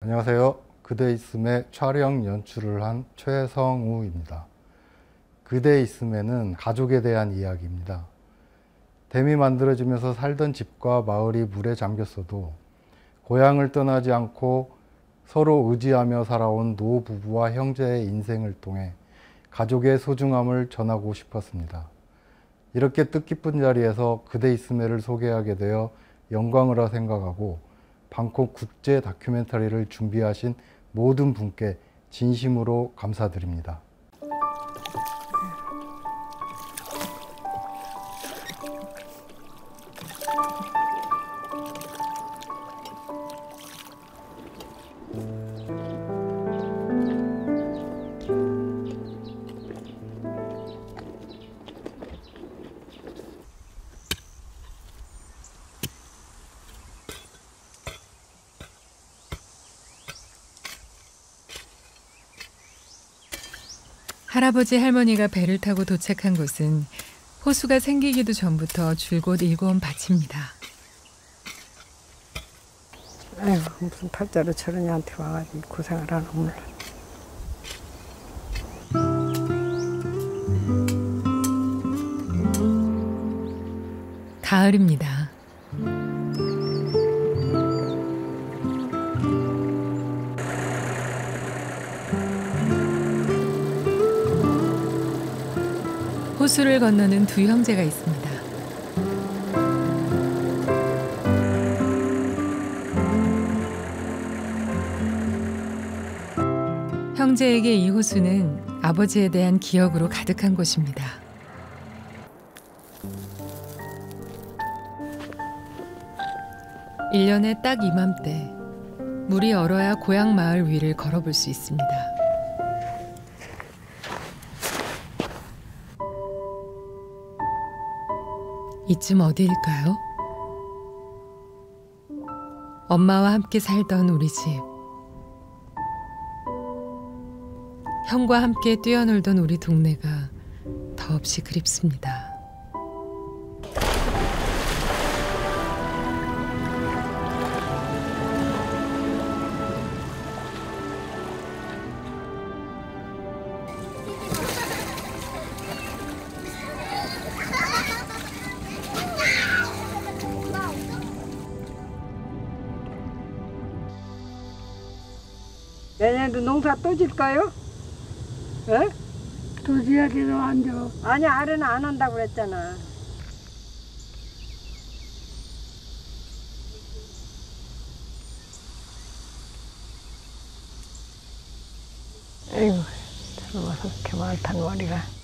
안녕하세요. 그대 있음의 촬영 연출을 한 최성우입니다. 그대 있음에는 가족에 대한 이야기입니다. 댐이 만들어지면서 살던 집과 마을이 물에 잠겼어도 고향을 떠나지 않고 서로 의지하며 살아온 노부부와 형제의 인생을 통해 가족의 소중함을 전하고 싶었습니다. 이렇게 뜻깊은 자리에서 그대 있음에를 소개하게 되어 영광이라 생각하고 방콕 국제 다큐멘터리를 준비하신 모든 분께 진심으로 감사드립니다. 할아버지 할머니가 배를 타고 도착한 곳은 호수가 생기기도 전부터 줄곧 일궈온 밭입니다. 아이고, 무슨 팔자로 저러냐한테 와가지고 고생을 하나 몰라. 가을입니다. 호수를 건너는 두 형제가 있습니다. 형제에게 이 호수는 아버지에 대한 기억으로 가득한 곳입니다. (1년에) 딱 이맘때 물이 얼어야 고향 마을 위를 걸어볼 수 있습니다. 이쯤 어디일까요? 엄마와 함께 살던 우리 집. 형과 함께 뛰어놀던 우리 동네가 더없이 그립습니다. 내년에도 농사 또 질까요? 에? 또 지야기도 안 줘. 아니, 아래는 안 한다고 그랬잖아. 아이고, 젊어서 이렇게 많단 머리가.